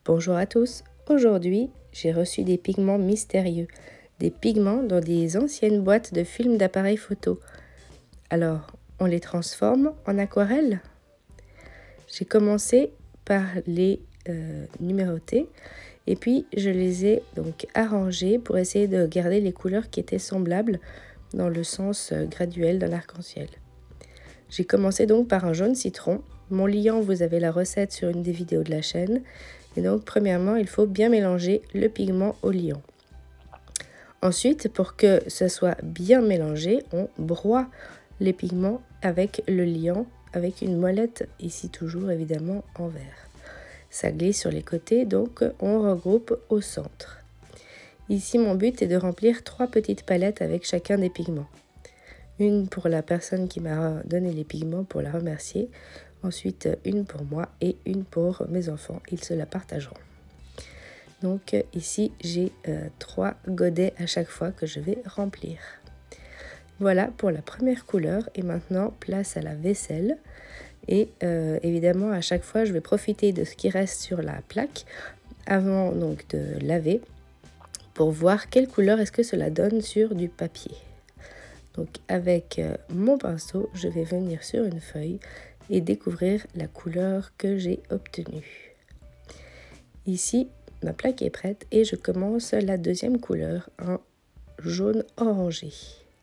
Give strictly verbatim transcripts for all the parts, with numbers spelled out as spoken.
Bonjour à tous, aujourd'hui j'ai reçu des pigments mystérieux, des pigments dans des anciennes boîtes de films d'appareils photo. Alors, on les transforme en aquarelle? J'ai commencé par les euh, numéroter et puis je les ai donc arrangés pour essayer de garder les couleurs qui étaient semblables dans le sens graduel d'un arc-en-ciel. J'ai commencé donc par un jaune citron. Mon liant, vous avez la recette sur une des vidéos de la chaîne. Et donc, premièrement, il faut bien mélanger le pigment au liant. Ensuite, pour que ce soit bien mélangé, on broie les pigments avec le liant, avec une molette, ici toujours évidemment en verre. Ça glisse sur les côtés, donc on regroupe au centre. Ici, mon but est de remplir trois petites palettes avec chacun des pigments. Une pour la personne qui m'a donné les pigments pour la remercier. Ensuite, une pour moi et une pour mes enfants. Ils se la partageront. Donc ici, j'ai euh, trois godets à chaque fois que je vais remplir. Voilà pour la première couleur. Et maintenant, place à la vaisselle. Et euh, évidemment, à chaque fois, je vais profiter de ce qui reste sur la plaque avant donc de laver pour voir quelle couleur est-ce que cela donne sur du papier. Donc avec euh, mon pinceau, je vais venir sur une feuille et découvrir la couleur que j'ai obtenue. Ici, ma plaque est prête et je commence la deuxième couleur, un jaune orangé.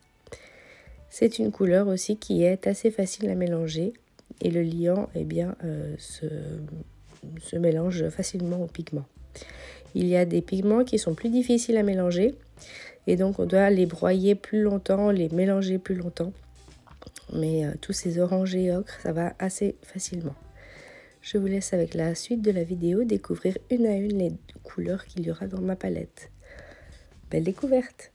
C'est une couleur aussi qui est assez facile à mélanger et le liant eh bien, euh, se, se mélange facilement au pigment. Il y a des pigments qui sont plus difficiles à mélanger et donc on doit les broyer plus longtemps, les mélanger plus longtemps. Mais euh, tous ces orangés et ocre, ça va assez facilement. Je vous laisse avec la suite de la vidéo découvrir une à une les couleurs qu'il y aura dans ma palette. Belle découverte!